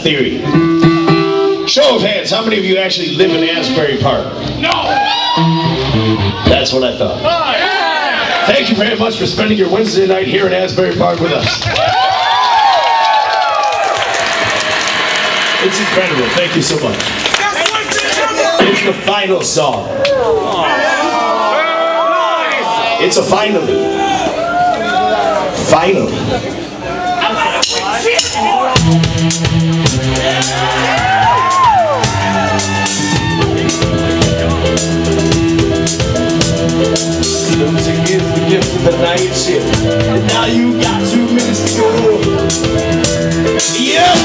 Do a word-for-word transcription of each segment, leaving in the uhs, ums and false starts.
theory. Show of hands, how many of you actually live in Asbury Park? No! That's what I thought. Oh, yeah. Thank you very much for spending your Wednesday night here in Asbury Park with us. It's incredible. Thank you so much. It's the final song. It's a finally. Finally. Music is the gift of the night shift, and now you got two minutes to go. Yeah.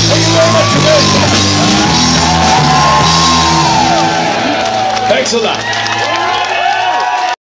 Thanks a lot.